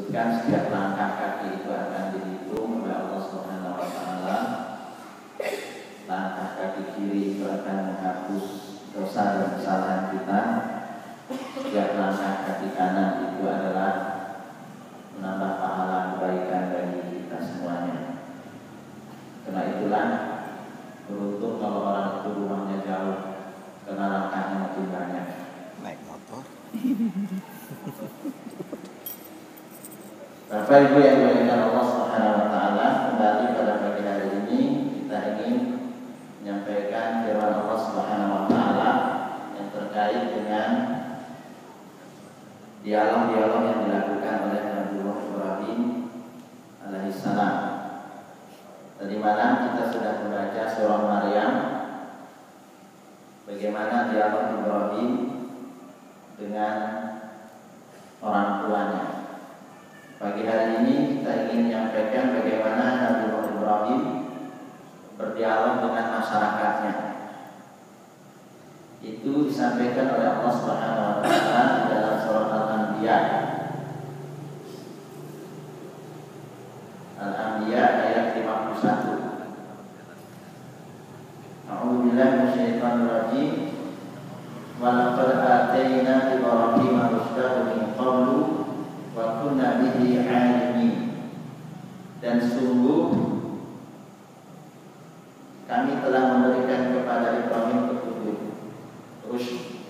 disebutkan setiap langkah kaki itu akan dihitung oleh Allah Subhanahu wa taala. Langkah kaki kiri itu akan menghapus dosa dan kesalahan kita. Setiap langkah kaki kanan itu adalah menambah pahala kebaikan bagi kita semuanya. Karena itulah beruntung kalau orang itu rumahnya jauh, karena langkahnya makin banyak. Naik motor. Bapak Ibu yang dimuliakan Allah Subhanahu wa taala, kembali pada pagi hari ini kita ingin menyampaikan firman Allah Subhanahu wa taala yang terkait dengan dialog-dialog yang dilakukan oleh Nabi Ibrahim alaihissalam. Tadi malam kita sudah membaca surah Maryam, bagaimana dialog Ibrahim dengan orang tuanya. Pagi hari ini kita ingin menyampaikan bagaimana Nabi Ibrahim berdialog dengan masyarakatnya. Itu disampaikan oleh Allah Subhanahu wa taala di dalam surah Al-Anbiya. Al-Anbiya ayat 51. A'udzubillahi minasyaitonir rajim. Wa laqad atayna Ibrahima rusydahu min qablu wa kunna bihi 'alimin. Dan sungguh kami telah memberikan kepada Ibrahim petunjuk rusyd,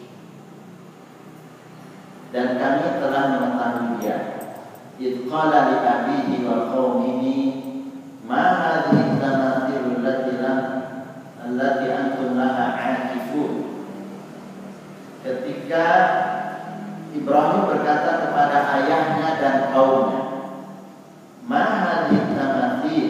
dan kami telah mengetahui dia. Idh qala li abihi wa qaumihi ma hadhihi tamathilul allati antum laha 'akifun. Ketika Ibrahim berkata kepada ayahnya dan kaumnya, ma hadhihi tamathil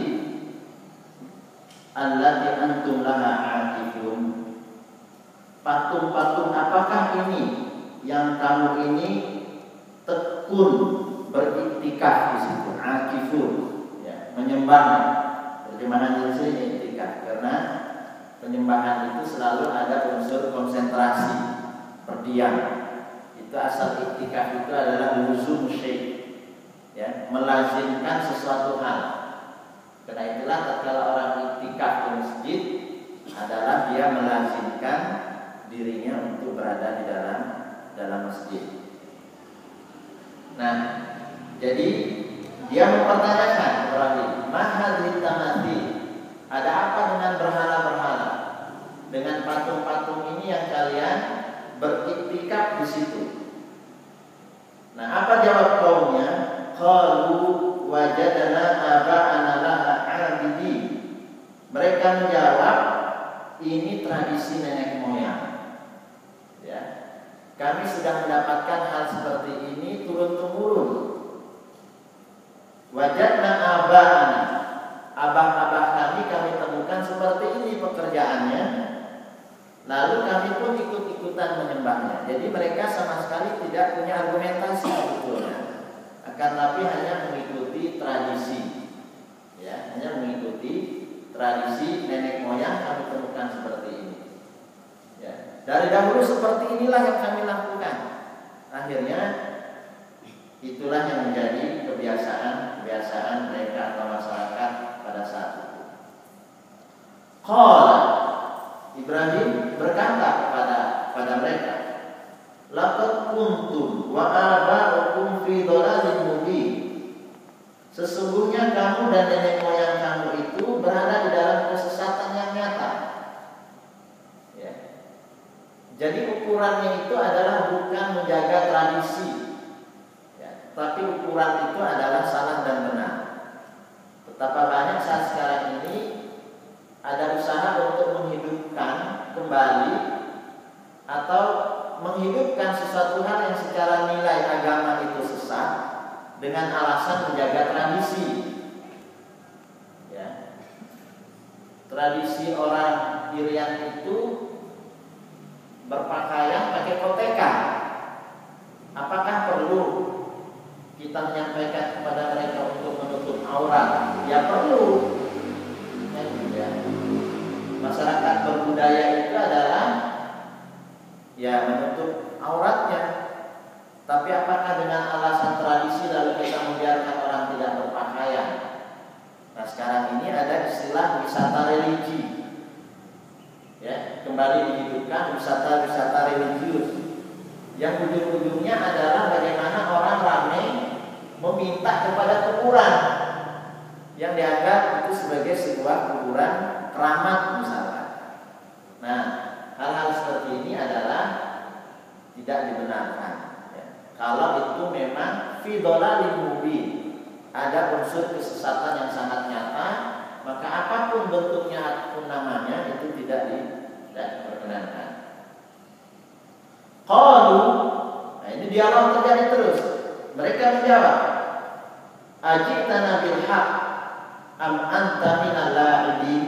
allati antum laha 'akifun. Patung-patung apakah ini yang kamu ini tekun beriktikaf di situ? Akifun, ya, menyembah. Terjemahan Indonesia iktikaf, karena penyembahan itu selalu ada unsur konsentrasi, berdiam. Itu asal iktikaf itu adalah luzum syai', ya, melazimkan sesuatu hal. Karena itulah tatkala orang iktikaf di masjid adalah dia melazimkan dirinya untuk berada di dalam masjid. Nah, jadi dia mempertanyakan Ibrahim, ma hadhihi tamathil, ada apa dengan berhala-berhala, dengan patung-patung ini yang kalian beriktikaf di situ? Nah, apa jawab kaumnya? Qalu wajadna aba'ana laha 'abidin. Mereka menjawab, ini tradisi nenek moyang. Ya, kami sudah mendapatkan hal seperti ini turun-temurun. Wajadna aba'ana, abah-abah kami temukan seperti ini pekerjaannya. Lalu kami pun ikut-ikutan menyembahnya. Jadi mereka sama sekali tidak punya argumentasi sebetulnya, akan tapi hanya mengikuti tradisi. Ya, hanya mengikuti tradisi nenek moyang kami temukan seperti ini. Ya, dari dahulu seperti inilah yang kami lakukan. Akhirnya itulah yang menjadi kebiasaan mereka atau masyarakat pada saat itu. Qala, Ibrahim berkata kepada mereka, laqad kuntum wa aba'ukum fi dhalalin mubin. Sesungguhnya kamu dan nenek moyang kamu itu berada di dalam kesesatan yang nyata. Ya. Jadi ukurannya itu adalah bukan menjaga tradisi, ya, tapi ukuran itu adalah salah dan benar. Betapa banyak saat sekarang ini ada usaha untuk menghidupkan kembali atau menghidupkan sesuatu hal yang secara nilai agama itu sesat dengan alasan menjaga tradisi. Ya. Tradisi orang Irian itu berpakaian pakai koteka. Apakah perlu kita menyampaikan kepada mereka untuk menutup aurat? Ya perlu. Ya. Masyarakat berbudaya itu adalah ya menutup auratnya. Tapi apakah dengan alasan tradisi lalu kita membiarkan yang ujung-ujungnya adalah bagaimana orang ramai meminta kepada kuburan yang dianggap itu sebagai sebuah kuburan keramat misalnya. Nah, hal-hal seperti ini adalah tidak dibenarkan. Ya. Kalau itu memang fi dhalalin mubin, ada unsur kesesatan yang sangat nyata, maka apapun bentuknya ataupun namanya itu tidak diperkenankan. Qalu, nah ini dialog terjadi terus. Mereka menjawab, ajitana bil haq am anta minal la'ibin.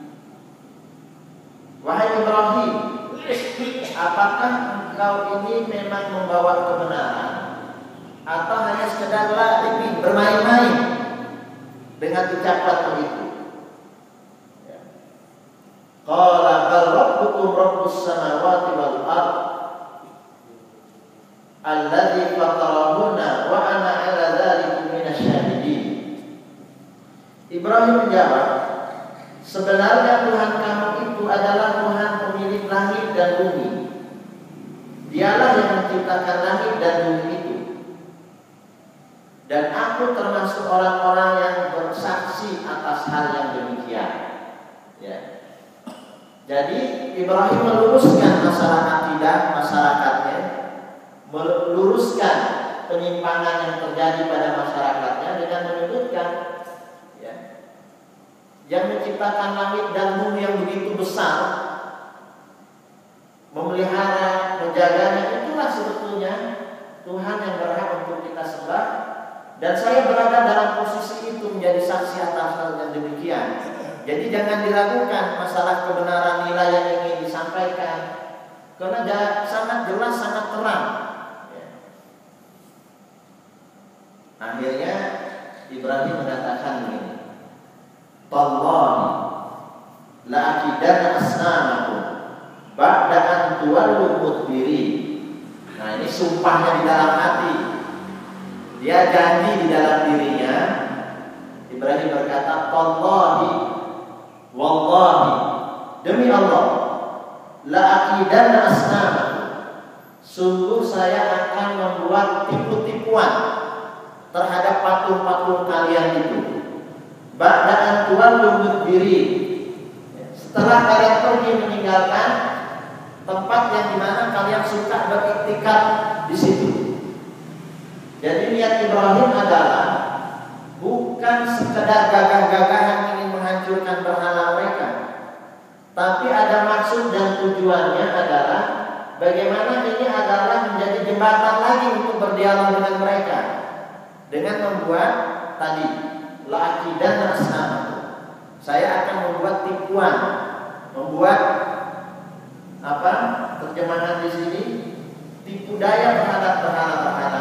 Wahai Ibrahim, apakah engkau ini memang membawa kebenaran atau hanya sekedar la'ibin, bermain-main dengan ucapan begitu? Qala bal rabbukum rabbus samawati wal ardh alladzi fatarahunna wa ana 'ala dzalikum minasyahidin. Ibrahim menjawab, sebenarnya Tuhan kamu itu adalah Tuhan pemilik langit dan bumi. Dialah yang menciptakan langit dan bumi itu. Dan aku termasuk orang-orang yang bersaksi atas hal yang demikian. Ya. Jadi Ibrahim meluruskan masalah akidah masyarakatnya, meluruskan penyimpangan yang terjadi pada masyarakatnya dengan menyebutkan ya, yang menciptakan langit dan bumi yang begitu besar, memelihara, menjaganya, itulah sebetulnya Tuhan yang berhak untuk kita sembah. Dan saya berada dalam posisi itu menjadi saksi atas hal yang demikian. Jadi jangan diragukan masalah kebenaran nilai yang ingin disampaikan, karena sangat jelas, sangat terang. Akhirnya Ibrahim mengatakan begini, Tallahi la aqidanna asnamakum ba'da an tuwallu mudbirin. Nah, ini sumpahnya di dalam hati. Dia janji di dalam dirinya. Ibrahim berkata, Tallahi, wallahi, demi Allah, la aqidanna asnamakum, sungguh saya akan membuat tipu-tipuan terhadap patung-patung kalian itu. Ba'da'an tuwallu mudbirin, setelah kalian pergi meninggalkan tempat yang dimana kalian suka beriktikaf di situ. Jadi niat Ibrahim adalah bukan sekedar gagah-gagahan ingin menghancurkan berhala mereka, tapi ada maksud dan tujuannya adalah bagaimana ini adalah menjadi jembatan lagi untuk berdialog dengan mereka, dengan membuat tadi la'aqidan asnam. Saya akan membuat tipuan, membuat apa terjemahan di sini, tipu daya terhadap berhala-berhala.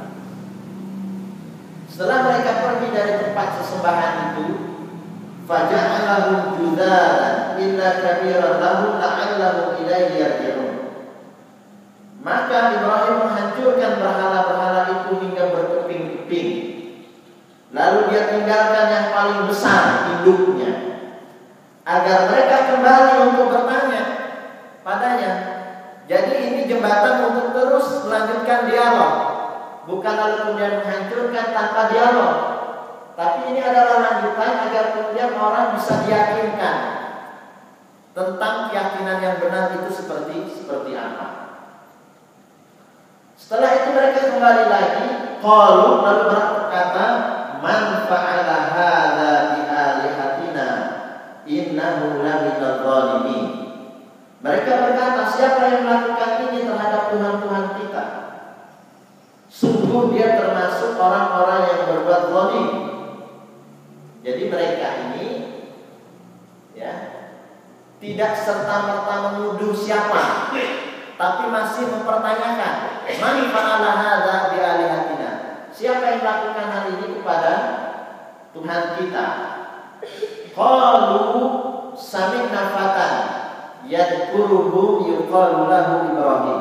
Setelah mereka pergi dari tempat sesembahan itu, faja'alahum judzaran illa kabiran lahum la'allahum ilaihi yarji'un. Maka Ibrahim menghancurkan berhala-berhala itu hingga berkeping-keping. Lalu dia tinggalkan yang paling besar induknya, agar mereka kembali untuk bertanya padanya. Jadi ini jembatan untuk terus melanjutkan dialog, bukan lalu kemudian menghancurkan tanpa dialog. Tapi ini adalah lanjutan agar kemudian orang bisa diyakinkan tentang keyakinan yang benar itu seperti apa. Setelah itu mereka kembali lagi, qalu, lalu berkata, man fa'ala hadza bi alihatina innahu laminadh dhalimin. Mereka berkata, siapa yang melakukan ini terhadap Tuhan-Tuhan kita? Sungguh dia termasuk orang-orang yang berbuat zalim. Jadi mereka ini ya tidak serta-merta menuduh siapa, tapi masih mempertanyakan, man fa'ala hadza bi alihatina. Siapa yang melakukan hal ini kepada Tuhan kita? Qalu sami'na fatan yadhkuruhum yuqalu lahu Ibrahim.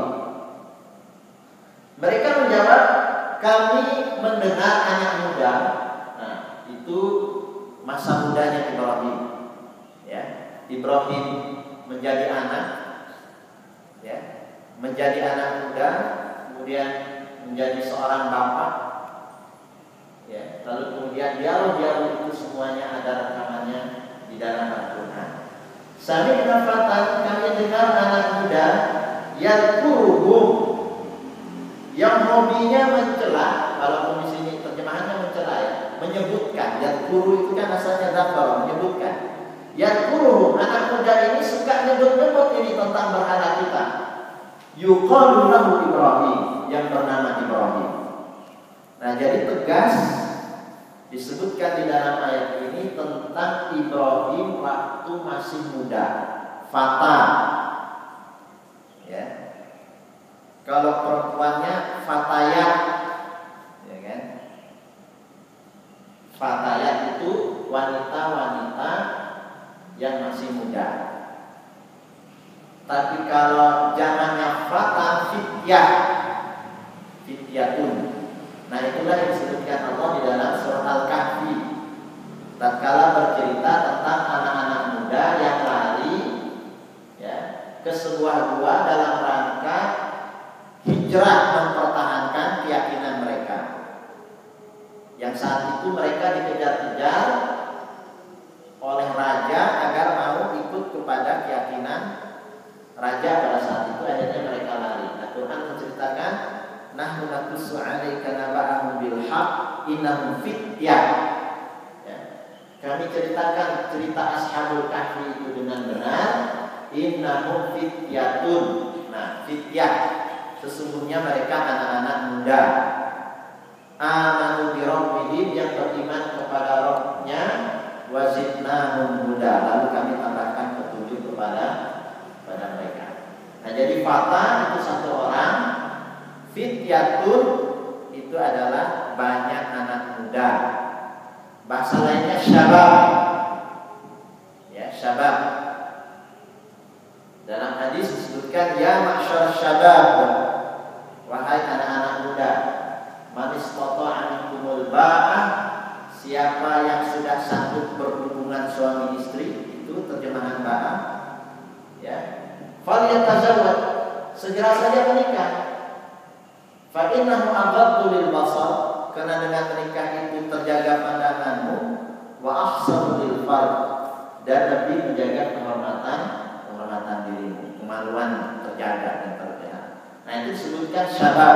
Mereka menjawab, kami mendengar anak muda. Nah, itu masa mudanya Ibrahim. Ya, Ibrahim menjadi anak, ya, menjadi anak muda kemudian menjadi seorang bapak, ya, lalu kemudian dialog-dialog itu semuanya ada rekamannya di dalam Al-Quran. Sami'na fatan, kami dengar anak muda yadhkuruhum, yang hobinya mencela. Walaupun di sini terjemahannya mencela, ya, menyebutkan. Yadhkuru itu kan asalnya dzakar, menyebutkan. Yadhkuruhum, anak muda ini suka nyebut-nyebut ini tentang berhala kita. Yuqalu lahu Ibrahim, yang bernama Ibrahim. Nah, jadi tegas disebutkan di dalam ayat ini tentang Ibrahim waktu masih muda, fata. Ya. Kalau perempuannya fatayat, ya kan? Fatayat itu wanita-wanita yang masih muda. Tapi kalau zamannya fata, fityah, fityatun. Nah, itulah yang disebutkan Allah di dalam surah Al-Kahfi. Tatkala bercerita tentang anak-anak muda yang lari, ya, ke sebuah gua dalam rangka hijrah mempertahankan keyakinan mereka. Yang saat itu mereka dikejar-kejar oleh raja agar mau ikut kepada keyakinan raja pada saat itu. Akhirnya mereka lari. Al-Quran menceritakan, nahnu naqussu 'alaika naba'ahum bil haqq innahum fityah. Ya. Kami ceritakan cerita Ashabul Kahfi itu dengan benar. Innahum fityatun. Nah, fityah, sesungguhnya mereka anak-anak muda. Amanu bi rabbihim, yang beriman kepada Rabb-nya, wa zidnahum huda, lalu kami tambahkan petunjuk kepada mereka. Nah, jadi fata itu satu orang, fityatun itu adalah banyak anak muda. Bahasa lainnya syabab. Ya, syabab. Dalam hadis disebutkan, ya ma'syar syabab, wahai anak-anak muda, man istata'a minkumul ba'ah, siapa yang sudah sanggup berhubungan suami istri, itu terjemahan ba'ah, ya, falyatazawwaj, segera saja menikah. Fa innahu aghaddu lil basar, karena dengan menikah itu terjaga pandanganmu, wa ahsanu lil farj, dan lebih menjaga kehormatan dirimu, kemaluan terjaga dan terjaga. Nah, itu disebutkan syabab.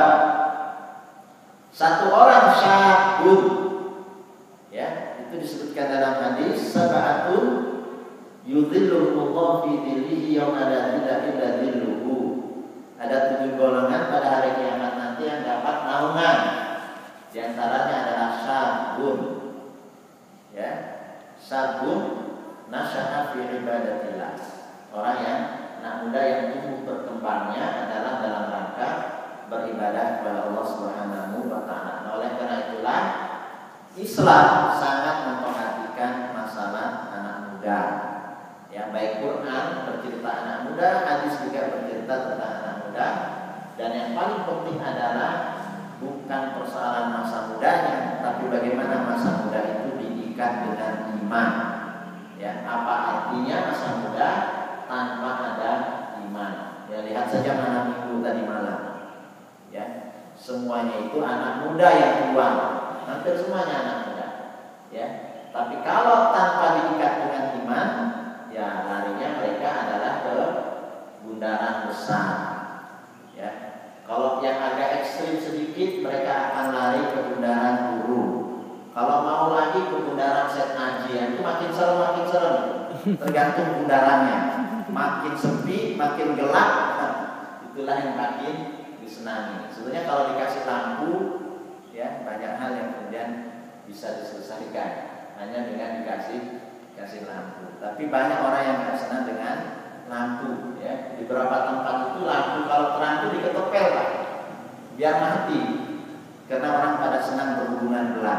Satu orang syabun, ya, itu disebutkan dalam hadis, sab'atun yudhilluhumullahu fi dhillihi yauma la dhilla illa dhilluhu. Ada 7 golongan pada hari kiamat nanti yang dapat naungan. Di antaranya adalah syabun, ya, syabun nasya'a fi ibadatillah, orang yang anak muda yang tumbuh berkembangnya adalah dalam rangka beribadah kepada Allah Subhanahu wa taala. Nah, oleh karena itulah Islam sangat memperhatikan masalah anak muda. Ya, baik Quran bercerita anak muda, hadis juga bercerita tentang anak muda. Dan yang paling penting adalah bukan persoalan masa mudanya, tapi bagaimana masa muda itu diikat dengan iman. Ya, apa artinya masa muda tanpa ada iman? Ya, lihat saja malam minggu tadi malam. Ya, semuanya itu anak muda yang tua, hampir semuanya anak muda. Ya, tapi kalau tanpa diikat dengan iman, ya larinya mereka adalah ke bundaran besar. Ya, kalau yang agak ekstrim sedikit, mereka akan lari ke bundaran guru. Kalau mau lagi ke bundaran set naji, itu makin serem. Tergantung bundarannya. Makin sepi, makin gelap, itulah yang makin disenangi. Sebenarnya kalau dikasih lampu, ya banyak hal yang kemudian bisa diselesaikan hanya dengan dikasih lampu. Tapi banyak orang yang tidak senang dengan lampu. Ya, di beberapa tempat itu lampu kalau terang itu diketepel, Pak, biar mati, karena orang pada senang berhubungan gelap.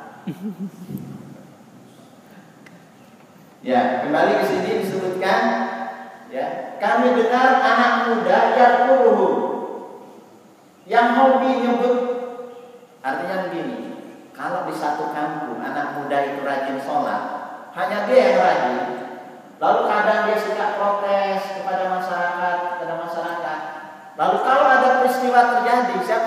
Ya, kembali ke sini disebutkan, ya, kami dengar anak muda yadhkuruhum, yang hobi nyebut. Artinya begini, kalau di satu kampung anak muda itu rajin sholat, hanya dia yang rajin, lalu kadang dia suka protes kepada masyarakat. Lalu kalau ada peristiwa terjadi, siapa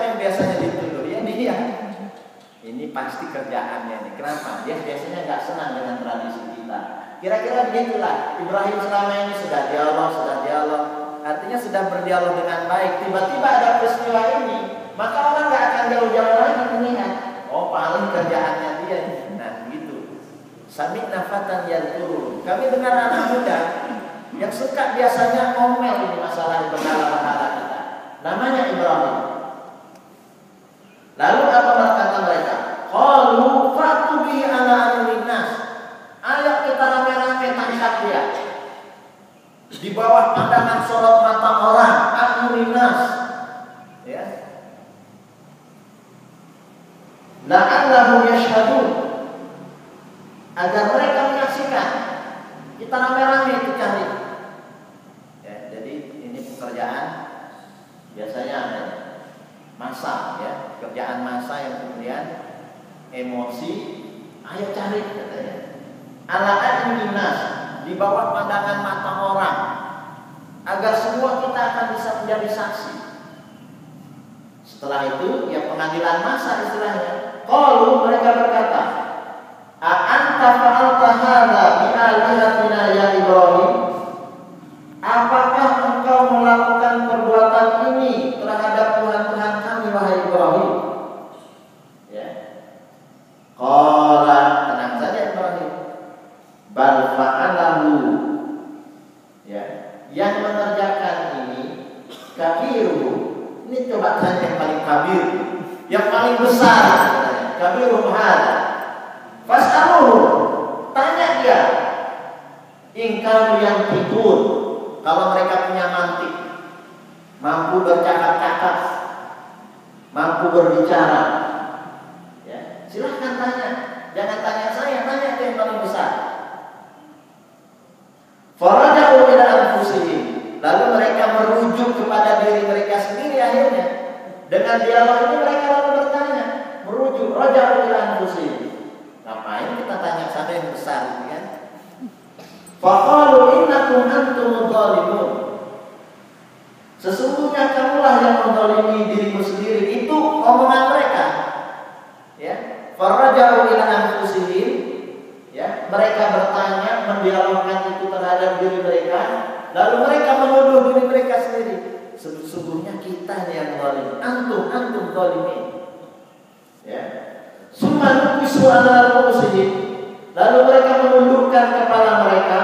pasti kerjaannya nih. Kenapa? Dia biasanya nggak senang dengan tradisi kita. Kira-kira begitulah. Ibrahim selama ini sudah dialog, artinya sudah berdialog dengan baik. Tiba-tiba ada peristiwa ini, maka orang nggak akan jauh-jauh lagi melihat. Oh, paling kerjaannya dia. Nah, gitu. Sami'na fatan yadhkuru. Kami dengar anak muda yang suka biasanya ngomel ini masalah berhala-berhala kita. Namanya Ibrahim. Lalu apa kata mereka? Qalu fatu bi ala ayyunas. Ayo kita rame-rame tangkap dia. Di bawah pandangan sorot mata orang, ayyunas. Ya. La'allahu yashhadun. Agar mereka menyaksikan. Kita rame-rame itu cari. Ya, jadi ini pekerjaan biasanya ada massa, ya, kerjaan massa yang kemudian emosi, ayo cari katanya. Ala ayyunas, di bawah pandangan mata orang, agar semua kita akan bisa menjadi saksi. Setelah itu, ya pengadilan massa istilahnya. Qalu, mereka berkata, a anta fa'alta hadza bi alihatina ya Ibrahim? Apakah engkau melakukan perbuatan ini terhadap Tuhan-Tuhan kami wahai Ibrahim? Ya. Qala, tenang saja Ibrahim. Bal fa'alahu. Ya, yang mengerjakan ini kabiru. Ini coba tanya yang paling kabir, yang paling besar. Kabiru hada. Fas'aluhu, tanya dia. Ingkanu yang tidur, kalau mereka punya mantik, mampu bercakap-cakap, mampu berbicara, ya, silahkan tanya. Jangan tanya saya, tanya yang paling besar. Faraja'u ila anfusihim, lalu mereka merujuk kepada diri mereka sendiri akhirnya. Dengan dialog ini mereka lalu bertanya, merujuk, raja'u ila anfusihim. Ngapain kita tanya sama yang besar, kan? Faqalu innakum antum dzalimun. Sesungguhnya kamulah yang menzalimi dirimu sendiri. Itu omongan mereka. Ya, faraja'u ila anfusihim. Ya, mereka bertanya, mendialogkan itu terhadap diri mereka, lalu mereka menuduh diri mereka sendiri. Sesungguhnya kita yang zalim. Antum zalimin. Ya. Summa nuqisu ala ru'usihim, lalu mereka menundukkan kepala mereka,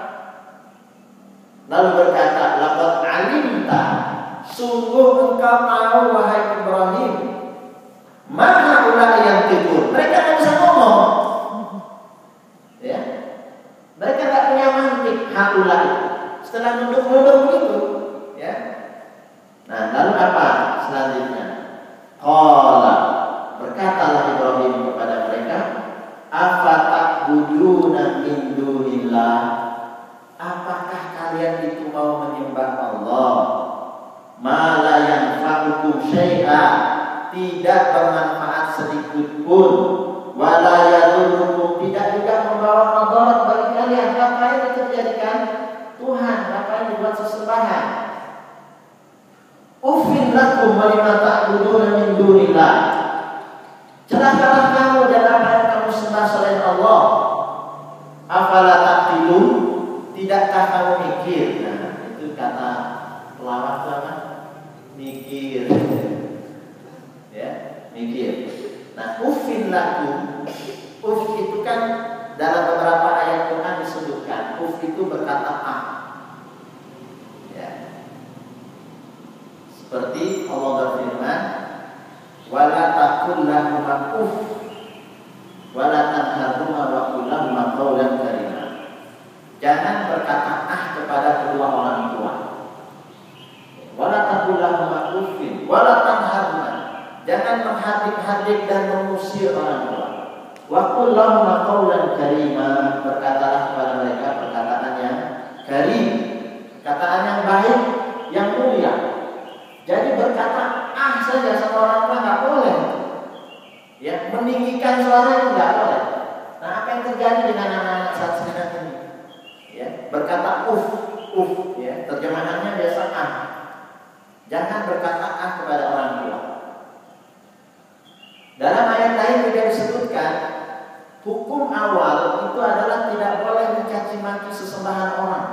lalu berkata, laqad alimta, sungguh engkau tahu wahai Ibrahim, mana ulama yang tidur. Mereka tidak bisa ngomong, ya, mereka tidak punya mantik haula. Setelah nunduk-nunduk begitu, ya. Nah, lalu apa selanjutnya? Qala, berkatalah Ibrahim kepada mereka, afata'buduna min dunillah, apakah kalian itu mau menyembah Allah ma la yanfa'ukum syai'a, tidak bermanfaat sedikit pun, wa la yadurrukum, tidak juga membawa madarat bagi kalian. Ngapain itu dijadikan Tuhan? Ngapain dibuat sesembahan? Uffin lakum wa lima ta'buduna min dunillah, celakalah kamu dan apa yang kamu sembah selain Allah. Afala taqilun, tidakkah kamu mikir? Nah, itu kata pelawak apa? Mikir. Ya, mikir. Nah, uffin lakum, uff itu kan dalam beberapa ayat Quran disebutkan, uff itu berkata ah. Ya. Seperti Allah berfirman, wala taqul lahuma uff wala tanharhuma wa qul lahuma qawlan karima. Jangan berkata ah kepada kedua orang tua. Wala taqul lahuma uffin wala tanharhuma, jangan menghardik-hardik dan mengusir orang tua. Wa qul lahuma qawlan karima, berkatalah kepada mereka perkataan yang karim, perkataan yang baik, yang mulia. Jadi berkata ah saja sama orang tua nggak boleh. Ya, meninggikan suara itu nggak boleh. Nah, apa yang terjadi dengan anak-anak saat sekarang ini? Ya, berkata ya, terjemahannya biasa ah. Jangan berkata ah kepada orang tua. Dalam ayat lain juga disebut sebutkan hukum awal itu adalah tidak boleh mencaci maki sesembahan orang.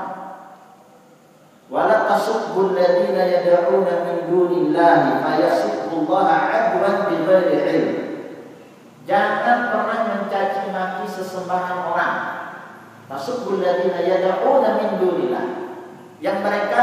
Wala tasubbul ladzina yad'una min dunillahi fayasubbullaha 'adwan bighairi 'ilm. Jangan pernah mencaci maki sesembahan orang. Tasubbul ladzina yad'una min dunillah. Yang mereka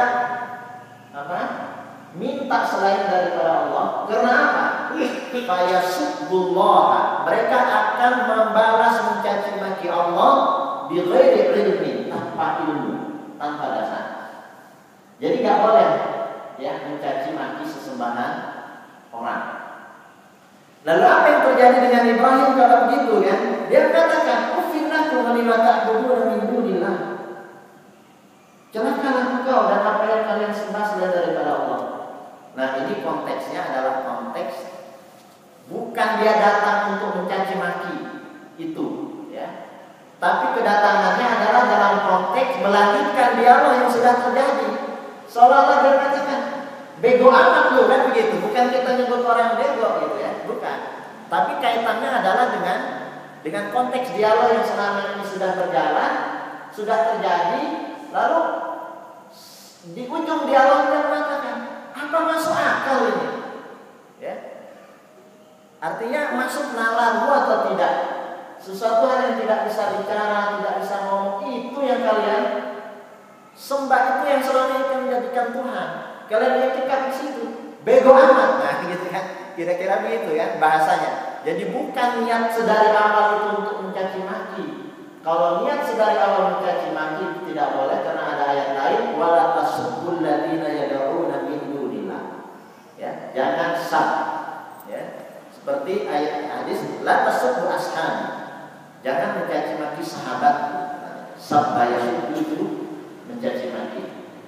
minta selain daripada Allah. Karena apa? Fayasubbullaha. Mereka akan membalas mencaci maki Allah bighairi 'ilmin, tanpa ilmu, tanpa dasar. Jadi nggak boleh ya mencaci maki sesembahan orang. Lalu apa yang terjadi dengan Ibrahim kalau begitu kan? Dia katakan, "Uffin lakum wa lima ta'buduna min dunillah." Celakalah engkau dan apa yang kalian sembah selain daripada Allah. Nah, ini konteksnya adalah konteks bukan dia datang untuk mencaci maki itu, ya. Tapi kedatangannya adalah dalam konteks melanjutkan dialog yang sudah terjadi. Seolah-olah dia katakan, bego amat lu kan begitu. Bukan kita nyebut orang bego gitu ya, bukan. Tapi kaitannya adalah dengan konteks dialog yang selama ini sudah berjalan, sudah terjadi. Lalu di ujung dialog dia mengatakan, apa masuk akal ini? Ya. Artinya masuk nalar gua atau tidak? Sesuatu hal yang tidak bisa bicara, tidak bisa ngomong, itu yang kalian sembah, itu yang selama ini menjadikan Tuhan. Kalian etika di situ, bego amat, nah gitu kan? Kira-kira begitu ya bahasanya. Jadi bukan niat sedari awal itu untuk mencaci maki. Kalau niat sedari awal mencaci maki tidak boleh, karena ada ayat lain, wala tasubbul ladzina yad'una min dunillah. Ya, jangan sab. Ya. Seperti ayat hadis, la tasubbu ashabi. Jangan mencaci maki sahabat. Sabba yasubbu itu mencaci maki.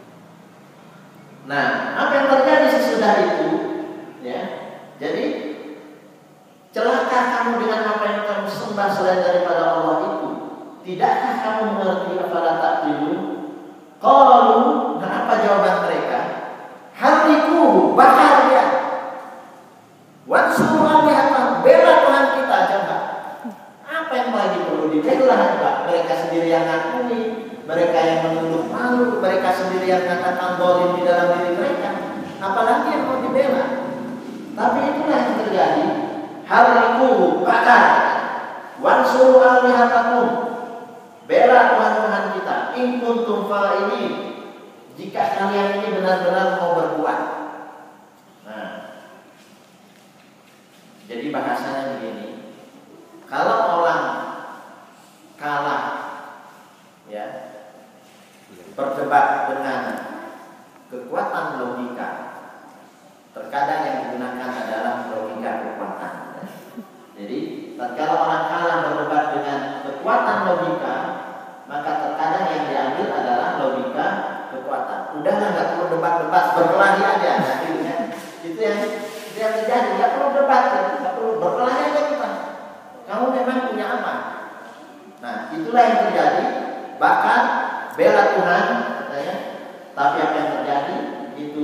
Nah, apa yang terjadi sesudah itu? Ya, jadi celaka kamu dengan apa yang kamu sembah selain daripada Allah itu. Tidakkah kamu mengerti afala ta'qilun? Qalu, nah apa jawaban mereka? Hatiku bakar dia. Wansuru alihatan, bela Tuhan kita, coba. Apa yang lagi perlu dibela? Mereka sendiri yang ngakui, mereka yang menunduk malu, mereka sendiri yang katakan zalim di dalam diri mereka. Apalagi yang mau dibela? Tapi itulah yang terjadi. Hariku bakar. Wansuru alihatakum, bela Tuhan kita. In kuntum fa'ilin, jika kalian ini benar-benar mau berbuat. Nah, jadi bahasanya begini. Kalau orang kalah, ya, berdebat dengan kekuatan logika, terkadang yang digunakan adalah logika kekuatan. Jadi, kalau orang kalah berdebat dengan kekuatan logika, maka terkadang yang diambil adalah logika kekuatan. Udahlah, nggak perlu debat-debat, berkelahi aja. Nah, gitu kan? Itu yang terjadi. Nggak perlu debat, nggak perlu berkelahi aja kita. Kamu memang punya apa? Nah, itulah yang terjadi. Bahkan bela Tuhan, katanya. Tapi apa yang terjadi itu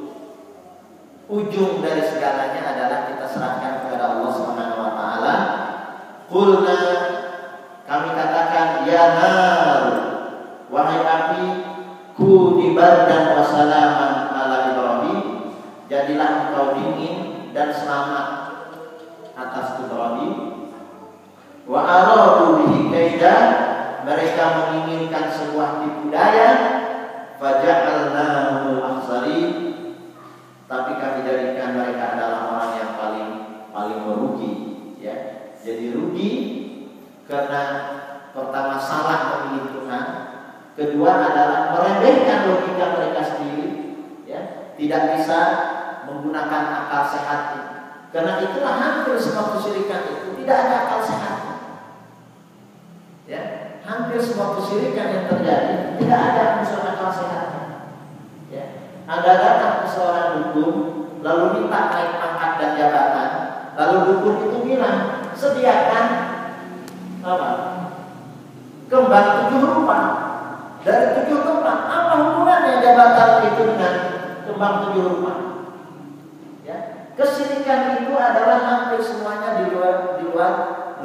ujung dari segalanya adalah kita serahkan kepada Allah Subhanahu wa taala. Qulna, kami katakan, ya nar, wahai api, kuni bardan wa salaman ala Ibrahim, jadilah engkau dingin dan selamat atas Ibrahim. Wa aradu bihi kaida, mereka menginginkan sebuah tipu daya, faja'alnahumul akhsarin, tapi kami jadikan mereka adalah orang yang paling merugi, ya. Jadi rugi karena pertama salah memilih Tuhan, kedua adalah meremehkan logika mereka sendiri, ya, tidak bisa menggunakan akal sehat. Karena itulah hampir semua kesyirikan itu tidak ada akal sehat. Ya, hampir semua kesyirikan yang terjadi tidak ada unsur akal sehat. Ya, Anda datang ke seorang dukun, lalu minta naik pangkat dan jabatan, lalu dukun itu bilang, sediakan apa? Kembang 7 rupa dari 7 tempat. Apa hubungannya jabatan itu dengan kembang 7 rupa? Ya, kesyirikan itu adalah hampir semuanya di luar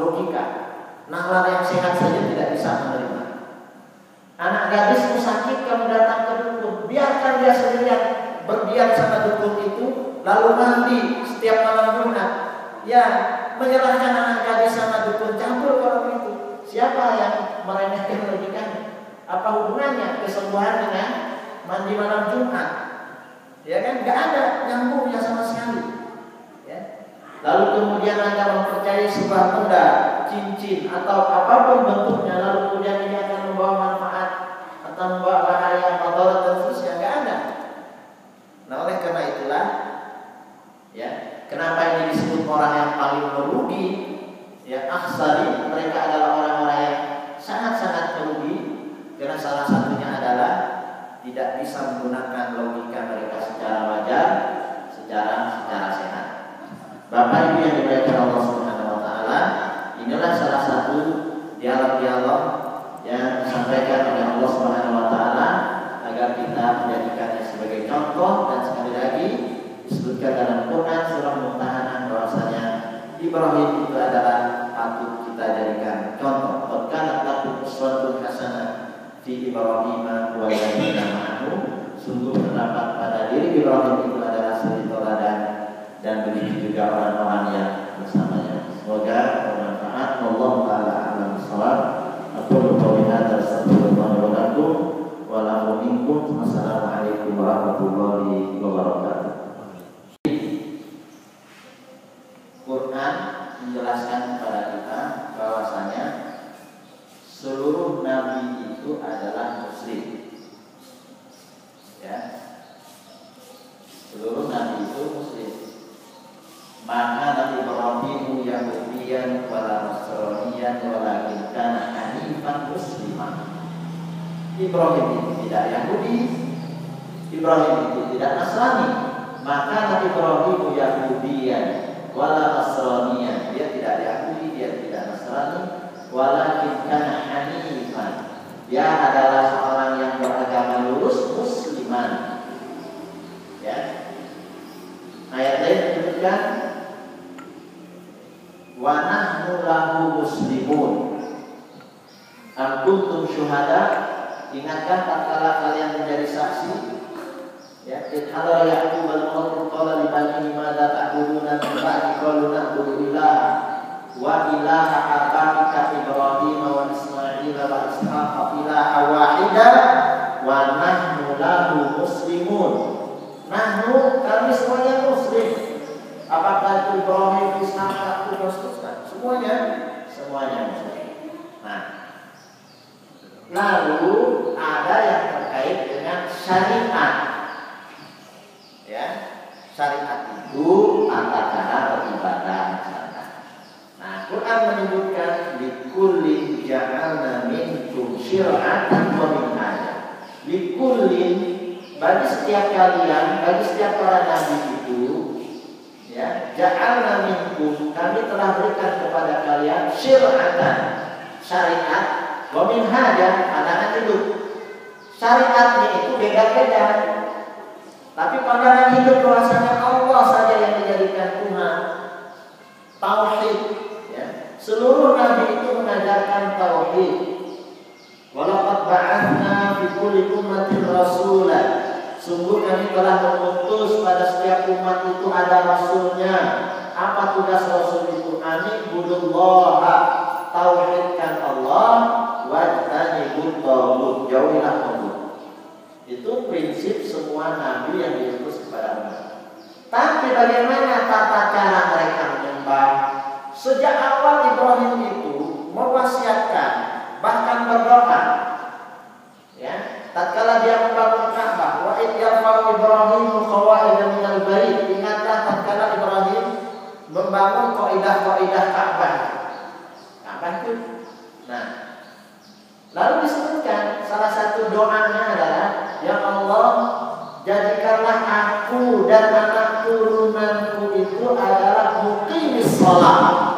logika. Nalar yang sehat saja tidak bisa menerima. Anak gadismu sakit, kamu datang ke dukun, biarkan dia sendirian berdiam sama dukun itu, lalu mandi setiap malam Jumat. Ya, menyerahkan anak gadis sama dukun, campur kalau itu. Siapa yang meremehkan logikanya? Apa hubungannya kesembuhan dengan mandi malam Jumat? Ya kan, nggak ada nyambungnya sama sekali. Ya. Lalu kemudian Anda mempercayai sebuah benda, cincin atau apapun bentuknya, lalu kemudian ini akan membawa manfaat atau membawa bahaya, madarat dan seterusnya, nggak ada. Nah, oleh karena itulah, ya, kenapa ini disebut orang yang paling merugi? Ya, akhsari, mereka adalah orang-orang yang sangat-sangat merugi, karena salah satunya adalah tidak bisa menggunakan logika mereka secara wajar, secara sehat. Bapak Ibu yang dimuliakan Allah Subhanahu wa taala, inilah salah satu dialog-dialog yang disampaikan oleh Allah Subhanahu wa taala agar kita menjadikannya sebagai contoh. Dan sekali lagi disebutkan dalam Quran surah Mumtahanah bahwasanya Ibrahim itu adalah patut kita jadikan contoh. Qad lakum uswatun hasanah fi Ibrahim wa alladziina ma'ahu. Sungguh terdapat pada diri Ibrahim itu adalah suri teladan, dan begitu juga orang-orang yang bersamanya. Semoga bermanfaat. Wallahu taala a'lam bishawab. Aqulu qawli hadza astaghfirullah wa lakum wa lakum minkum. Wassalamualaikum warahmatullahi wabarakatuh. Quran menjelaskan kepada kita bahwasanya seluruh nabi itu adalah muslim. Ya. Seluruh nabi itu muslim. Maka Nabi Ibrahim Yahudiyan wala Nasraniyan walakin kana hanifan musliman. Ibrahim itu tidak Yahudi, Ibrahim itu tidak Nasrani. Maka Nabi Ibrahim Yahudiyan wala Nasraniyan, dia tidak Yahudi, dia tidak Nasrani, walakin kana hanifan, dia adalah seorang yang beragama lurus, musliman. Ya. Ayat lain menyebutkan wa nahnu lahu muslimun. Am kuntum syuhada, ingatkan tatkala kalian menjadi saksi, ya, idhara ya'qub al-maut qala li banihi madza ta'buduna min ba'di qalu na'budu ilaha wa ilaha abaika Ibrahim wa Ismail wa Ishaq ilaha wahida wa nahnu lahu muslimun. Nahnu, kami semuanya muslim. Apakah itu Ibrahim, Ishaq, dan seterusnya? Semuanya muslim. Nah, lalu ada yang terkait dengan syariat. Ya, syariat itu tata cara beribadah misalnya. Nah, Quran menyebutkan likulli ja'alna minkum syir'atan wa minhaja. Likulli, bagi setiap kalian, bagi setiap para nabi itu, ya, ja'alna minkum, kami telah berikan kepada kalian syir'atan, syariat, wa minhaja, pandangan hidup. Syariatnya itu beda-beda, tapi pandangan hidup bahwasanya Allah saja yang dijadikan Tuhan. Tauhid, ya. Seluruh nabi itu mengajarkan tauhid. Walaqad ba'atsna fi kulli ummatin rasulan. Sungguh kami telah mengutus pada setiap umat itu ada rasulnya. Apa tugas rasul itu? Ani'budullaha, tauhidkan Allah, wajtanibut taghut, jauhilah taghut. Itu prinsip semua nabi yang diutus kepada umat. Tapi bagaimana tata cara mereka menyembah? Sejak awal Ibrahim itu mewasiatkan, bahkan berdoa, ya, tatkala dia membangun Ka'bah, wa id yarfa'u Ibrahim qawaida minal bait, ingatlah tatkala Ibrahim membangun kaidah-kaidah Ka'bah. Ka'bah itu. Nah, lalu disebutkan salah satu doanya adalah, ya Allah, jadikanlah aku dan anak turunanku itu adalah muqimis shalah,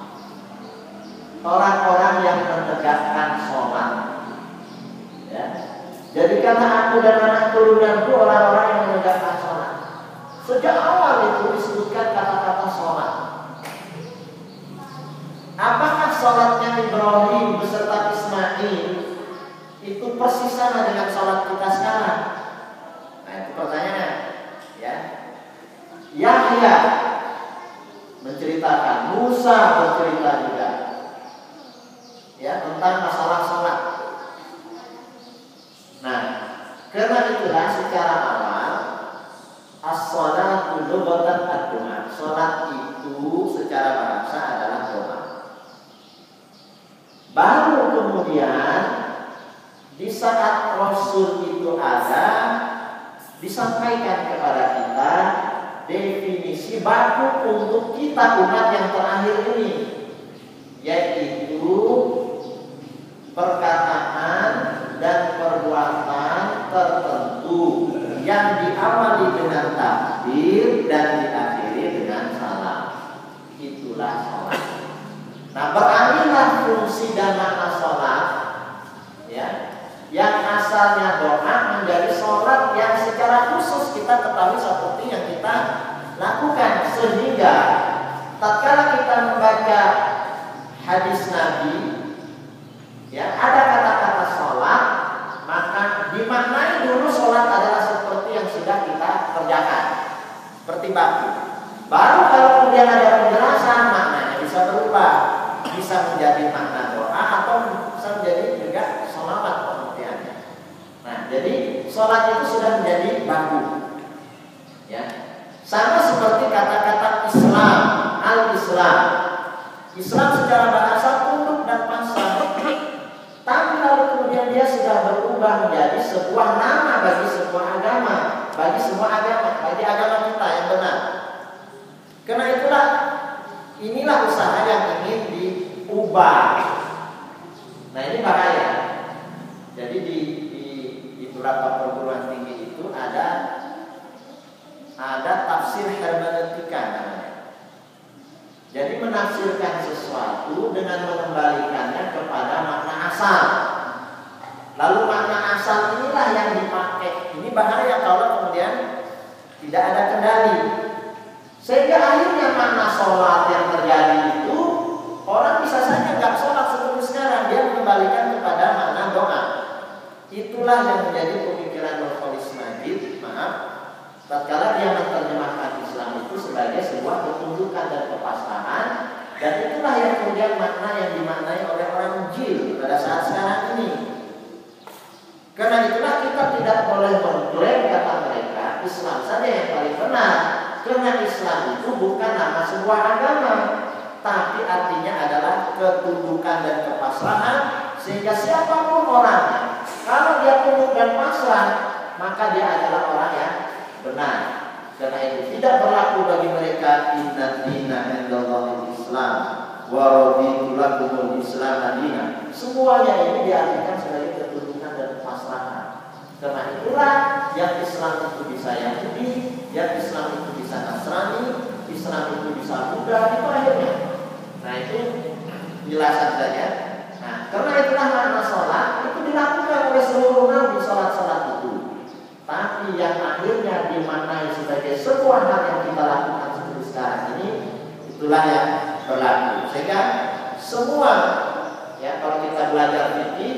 orang-orang yang menegakkan sholat. Ya. Jadikanlah aku dan anak turunanku orang-orang yang menegakkan sholat. Sejak awal itu disebutkan kata-kata sholat. Apakah Musa bercerita juga ya tentang masalah salat. Nah, karena itulah secara awal as-shalatu lughatan ad-du'a. Salat itu secara bahasa adalah doa. Baru kemudian di saat Rasul itu ada, disampaikan kepada kita definisi baku untuk kita umat yang terakhir ini, yaitu perkataan dan perbuatan tertentu yang diawali dengan takbir dan diakhiri dengan salam. Itulah salat. Nah, beralihlah fungsi dan makna salat ya, yang asalnya doa menjadi salat yang secara khusus kita ketahui seperti yang kita lakukan, sehingga tatkala kita membaca hadis Nabi ya ada kata-kata salat, maka dimaknai dulu salat adalah seperti yang sudah kita kerjakan, seperti baku. Baru kalau kemudian ada penjelasan, maknanya bisa berubah, bisa menjadi makna doa atau bisa menjadi juga sholawat pengertiannya. Nah, jadi sholat itu sudah menjadi baku ya. Sama seperti kata-kata Islam, al-Islam. Islam secara bahasa tunduk dan pasrah. Tapi lalu kemudian dia sudah berubah menjadi sebuah nama bagi sebuah agama, bagi semua agama, bagi agama kita yang benar. Karena itulah inilah usaha yang ingin diubah. Nah, ini bahaya. Jadi di beberapa perguruan tinggi itu ada tafsir hermeneutika namanya. Jadi menafsirkan sesuatu dengan mengembalikannya kepada makna asal. Lalu makna asal inilah yang dipakai. Ini bahaya kalau kemudian tidak ada kendali. Sehingga akhirnya makna sholat yang terjadi itu orang bisa saja nggak sholat seperti sekarang, dia mengembalikan kepada makna doa. Itulah yang menjadi pemikiran Nurholis Najib, tatkala dia menerjemahkan Islam itu sebagai sebuah ketundukan dan kepasrahan, dan itulah yang kemudian makna yang dimaknai oleh orang Injil pada saat sekarang ini. Karena itulah kita tidak boleh mengklaim kata mereka Islam saja yang paling benar, karena Islam itu bukan nama sebuah agama, tapi artinya adalah ketundukan dan kepasrahan, sehingga siapapun orangnya, kalau dia tunduk dan pasrah, maka dia adalah orang yang benar. Karena itu tidak berlaku bagi mereka inna dina indallahil Islam wa raditu lakumul Islam madinah. Semuanya ini diartikan sebagai ketundukan dan pasrahan. Karena itulah yang Islam itu bisa Yahudi, yang Islam itu bisa Nasrani, Islam itu bisa Buddha, itu akhirnya. Nah, itu jelasan saja. Nah, karena itulah makna sholat itu dilakukan oleh seluruh nabi, sholat-sholat itu. Tapi yang akhirnya dimaknai sebagai sebuah hal yang kita lakukan seperti sekarang ini, itulah yang berlaku. Sehingga semua ya, kalau kita belajar fikih,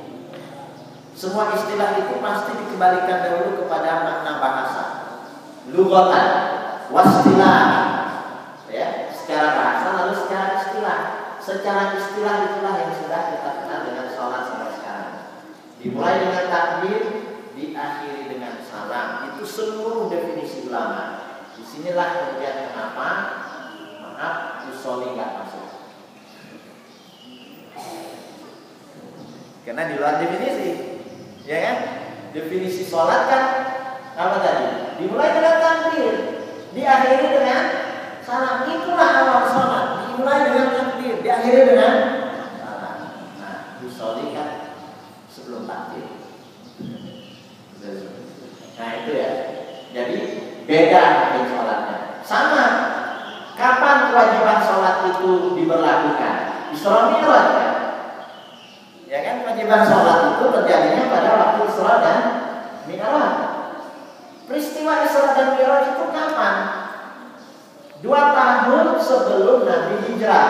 semua istilah itu pasti dikembalikan dahulu kepada makna bahasa, lughatan, wastilah, ya, secara bahasa lalu secara istilah. Secara istilah itulah yang sudah kita kenal dengan sholat sampai sekarang. Dimulai dengan takbir, diakhiri dengan salam. Itu seluruh definisi ulama. Disinilah kemudian kenapa usholi nggak masuk. Karena di luar definisi, ya kan? Definisi sholat kan apa tadi? Dimulai dengan takbir, diakhiri dengan salam. Itulah awal sholat. Dimulai dengan takbir, diakhiri dengan salam. Nah, usholi kan sebelum takbir. Nah, itu ya. Jadi beda dengan sholatnya. Sama. Kapan kewajiban sholat itu diberlakukan? Isra Mi'raj kan? Ya kan, kewajiban sholat itu terjadinya pada waktu Isra dan Mi'raj. Peristiwa Isra dan Mi'raj itu kapan? 2 tahun sebelum Nabi hijrah.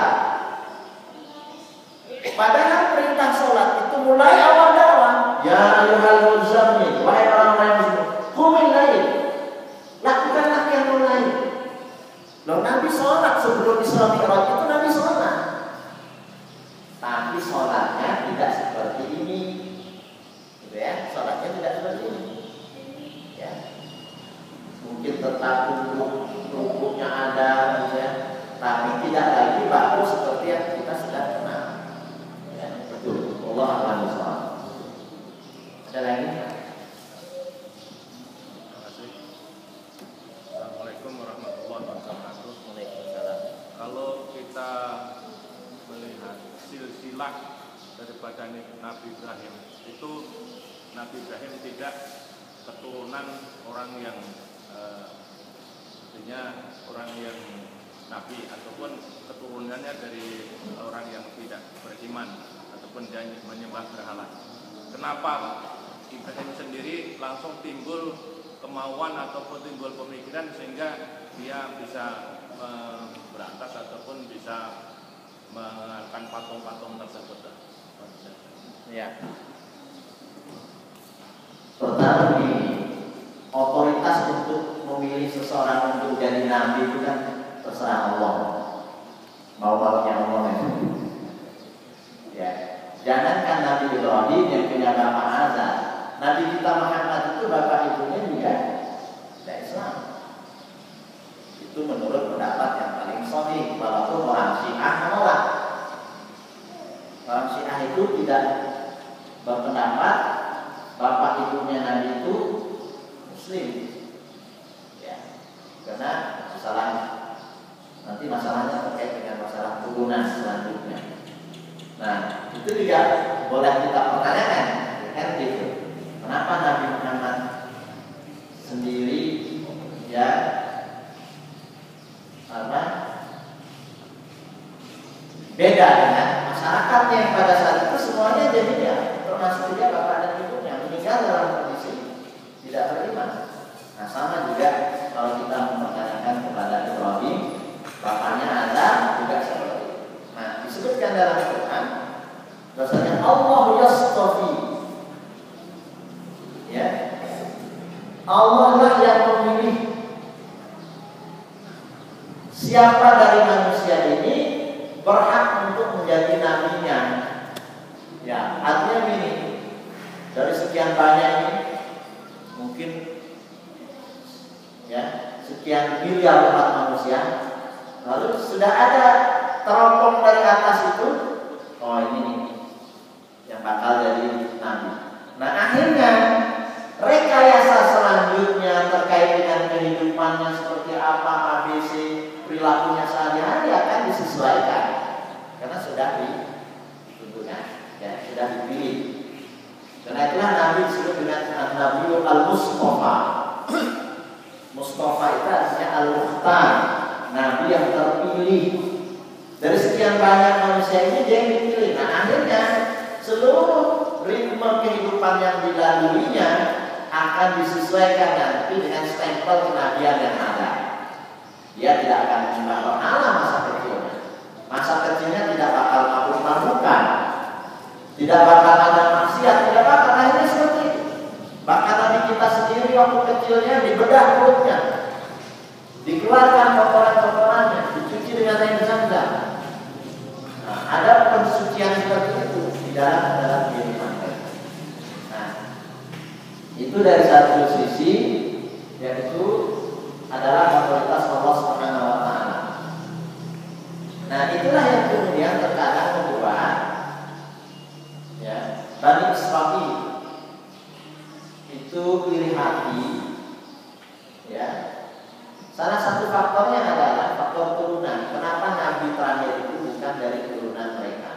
Padahal perintah sholat itu mulai awal dakwah. Ya ayyuhal muzammil, wahai orang-orang muslim, qumil lail, lakukanlah qiyamul lail. Loh, Nabi sholat sebelum Isra Mi'raj itu Nabi sholatnya tidak seperti ini, gitu ya. Sholatnya tidak seperti ini, ya. Mungkin tetap rukuknya ada, gitu ya. Tapi tidak lagi baku seperti yang kita sudah kenal. Ya, betul. Allah akan sholat. Ada lagi? Assalamualaikum warahmatullahi wabarakatuh. Waalaikumsalam. Kalau kita melihat silsilah daripada Nabi Ibrahim, itu Nabi Ibrahim tidak keturunan orang yang artinya orang yang nabi, ataupun keturunannya dari orang yang tidak beriman ataupun menyembah berhala. Kenapa Ibrahim sendiri langsung timbul kemauan ataupun timbul pemikiran sehingga dia bisa berantas ataupun bisa menggunakan patung-patung tersebut? Ya. Pertama ini otoritas untuk memilih seseorang untuk jadi nabi itu kan terserah Allah. Mau-maunya Allah itu. Ya. Jangankan Nabi Ibrahim yang punya bapak Azar, Nabi kita Muhammad itu bapak ibunya juga tidak Islam. Itu menurut pendapat yang paling sahih, walaupun orang Syiah menolak. Orang Syiah itu tidak berpendapat bapak ibunya Nabi itu Muslim, ya, karena nanti masalahnya terkait dengan masalah turunan selanjutnya. Nah, itu juga boleh kita pertanyakan, kan gitu. Kenapa Nabi Muhammad sendiri ya beda dengan masyarakatnya yang pada saat itu semuanya jadi ya, termasuk juga bapak dan ibunya meninggal dalam kondisi tidak beriman. Nah, sama juga kalau kita mempertanyakan kepada Ibrahim, bapaknya Azar juga seperti itu. Nah, disebutkan dalam Quran bahwasanya Allah yastafi, ya, Allah lah yang memilih siapa dari manusia ini berhak untuk menjadi nabinya. Ya, artinya ini dari sekian banyak ini mungkin ya sekian miliar umat manusia, lalu sudah ada teropong dari atas itu, oh ini nih yang bakal jadi nabi. Nah, akhirnya rekayasa selanjutnya terkait dengan kehidupannya seperti apa, ABC, perilakunya sehari-hari akan disesuaikan karena sudah ditentukan, ya, sudah dipilih. Karena itulah Nabi disebut dengan Nabi Al-Mustafa. Mustafa itu artinya Al-Mukhtar, Nabi yang terpilih. Dari sekian banyak manusia ini dia yang dipilih. Nah, akhirnya seluruh ritme kehidupan yang dilaluinya akan disesuaikan nanti dengan stempel kenabian yang ada. Dia tidak akan menyembah berhala masa kecilnya. Masa kecilnya tidak bakal mabuk-mabukan, tidak bakal ada maksiat, tidak bakal. Akhirnya seperti itu. Bahkan Nabi kita sendiri waktu kecilnya dibedah perutnya, dikeluarkan kotoran-kotorannya, dicuci dengan air zam-zam. Nah, ada pensucian seperti itu di dalam kehidupan. Nah, itu dari satu sisi, yaitu adalah otoritas Allah Subhanahu wa taala. Nah, itulah yang kemudian terkadang membuat ya Bani Israil itu iri hati, ya. Salah satu faktornya adalah faktor turunan. Kenapa Nabi terakhir itu bukan dari turunan mereka?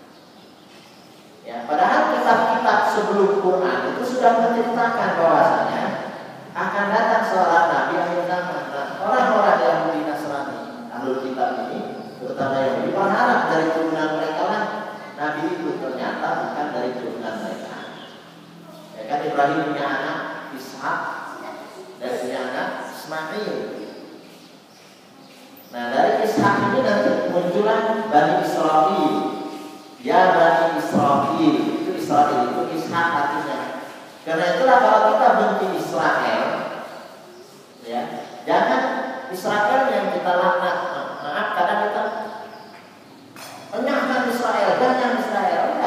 Ya, padahal kitab-kitab sebelum Quran itu sudah menceritakan bahwasanya akan datang seorang Nabi akhir zaman. Nah, orang-orang Yahudi Nasrani, ahlul kitab ini, terutama Yahudi, berharap dari turunan mereka lah Nabi itu, ternyata bukan dari turunan mereka. Ya kan, Ibrahim punya anak Ishak dan punya anak Ismail. Nah, dari Ishak ini nanti muncullah Bani Israil. Ya Bani Israil, itu Israil, itu Ishak artinya. Karena itulah kalau kita benci Israel, ya, jangan Israel yang kita laknat. Maaf, kadang kita enyahkan Israel, jangan Israel.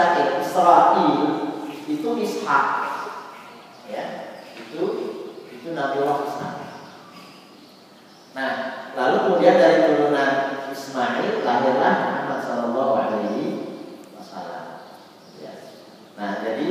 Israil itu Ishak, ya, itu Nabiullah Ishak. Nah, lalu kemudian dari turunan Ismail lahirlah Muhammad Sallallahu Alaihi Wasallam. Ya. Nah, jadi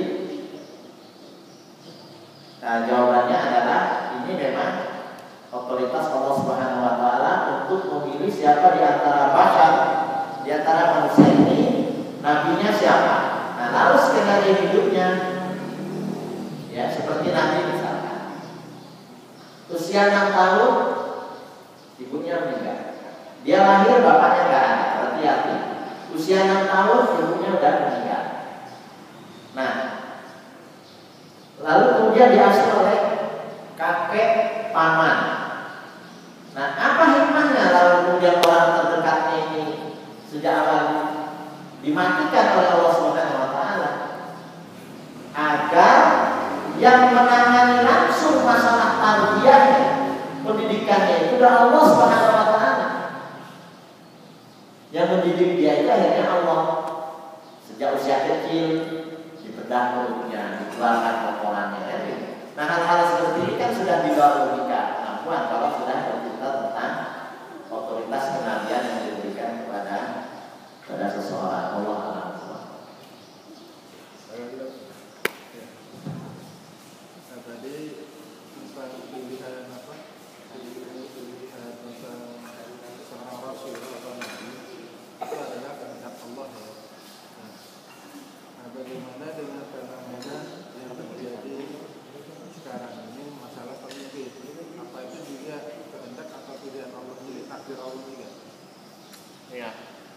jawabannya adalah ini memang otoritas Allah Subhanahu Wa Taala untuk memilih siapa di antara bashar, di antara manusia ini nabinya siapa. Nah, lalu skenario hidupnya, ya seperti Nabi misalkan, usia 6 tahun ibunya meninggal, dia lahir bapaknya nggak ada, berarti yatim. Usia 6 tahun ibunya udah meninggal. Nah, lalu kemudian diasuh oleh kakek paman. Nah, apa hikmahnya lalu kemudian orang terdekatnya ini sejak awal dimatikan oleh Allah Subhanahu Wa Taala agar yang menangani langsung masalah tarbiyahnya, pendidikannya itu adalah Allah Subhanahu Wa Taala. Yang mendidik dia itu akhirnya Allah. Sejak usia kecil dibedah mulutnya, dikeluarkan kotorannya. Nah, hal-hal seperti ini kan sudah di luar logika kemampuan kalau sudah bercerita tentang otoritas kenabian yang diberikan kepada seseorang. Allah Taala. Tadi tentang pilihan apa? Pilihan tentang seorang rasul atau nabi itu adalah kehendak Allah ya. Nah, bagaimana dengan fenomena yang terjadi sekarang ini masalah pemimpin? Apa itu juga kehendak atau pilihan Allah juga, takdir Allah juga? Iya.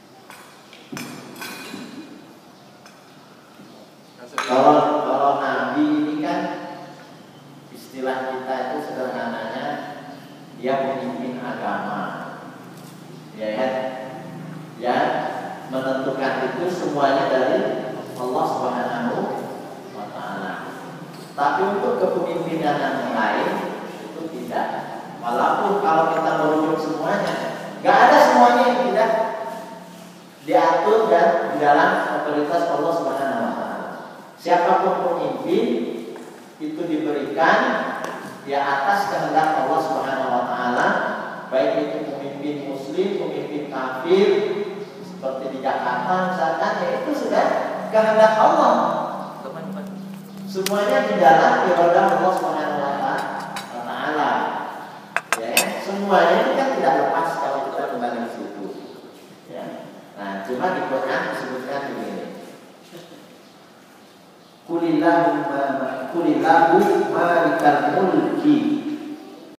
Kalau nabi ini kan istilah kita itu sederhananya dia pemimpin agama, ya kan? Yang menentukan itu semuanya dari Allah Subhanahu Wa Taala. Tapi untuk kepemimpinan yang lain itu tidak. Walaupun kalau kita merujuk semuanya, nggak ada semuanya yang tidak diatur dan di dalam otoritas Allah Subhanahu Wa Taala. Siapapun pemimpin itu diberikan di atas kehendak Allah Subhanahu Wa Taala, baik itu pemimpin Muslim, pemimpin kafir, seperti di Jakarta misalkan, ya itu sudah kehendak Allah. Semuanya di dalam iradah Allah Subhanahu Wa Taala. Ya, semuanya itu kan tidak lepas kalau kita kembali ke situ. Ya. Nah, cuma di Quran disebutkan begini. Kulillahu malikal mulki